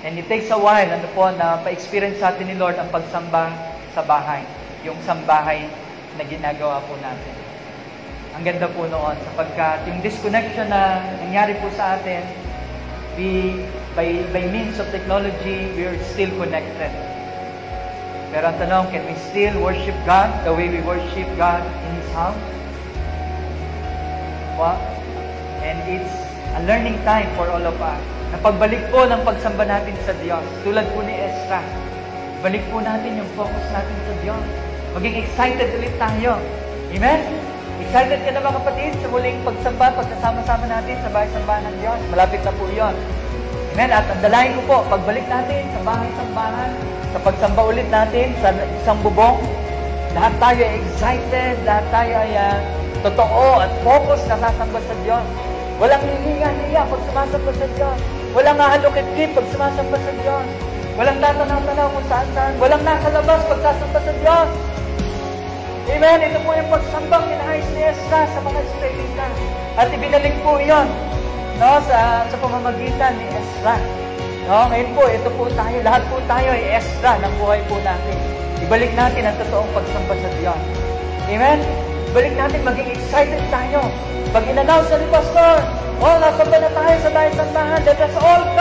And it takes a while, na pa-experience sa atin ni Lord ang pagsamba sa bahay. Yung sambahay na ginagawa po natin. Ang ganda po noon, sapagkat yung disconnection na nangyari po sa atin, by means of technology, we are still connected. Pero ang tanong, can we still worship God the way we worship God in His house? Well, and it's a learning time for all of us. Napagbalik po ng pagsamba natin sa Diyos. Tulad po ni Ezra. Balik po natin yung focus natin sa Diyos. Maging excited ulit tayo. Amen? Excited ka na mga kapatid sa muling pagsamba, pagsasama-sama natin sa bahay-sambahan ng Diyos. Malapit na po yun. Amen? At ang dalayan ko po, pagbalik natin sa bahay-sambahan, sa pagsamba ulit natin sa isang bubong, lahat tayo ay excited, lahat tayo ay totoo at focus na sasamba sa Diyos. Walang hihiya-hiya pag sumasamba sa Diyos. Walang hahalukit-kip pag sumasamba sa Diyos. Walang tatanaw-tanaw kung saan-saan. Walang nakalabas pag sasamba sa Diyos. Amen? Ito po yung pagsambang inahayos ni Ezra sa mga Israelita. At ibinalik po yun, no, sa pamamagitan ni Ezra. No, ngayon po, ito po tayo, lahat po tayo ay Ezra ng buhay po natin. Ibalik natin ang totoong pagsamba sa Diyos. Amen? Ibalik natin, maging excited tayo. Pag in-announce ni Pastor, nasamba na tayo sa dahil sambahan, let us all